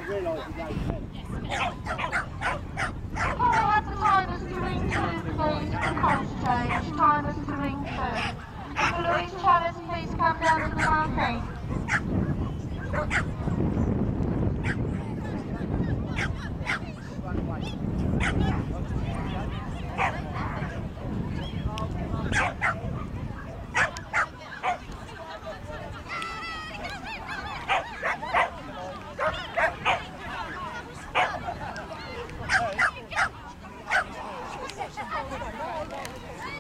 have the timers to ring 2, please, for coach change. Timers to ring 2. Will Louise Chavez please come down to the marquee?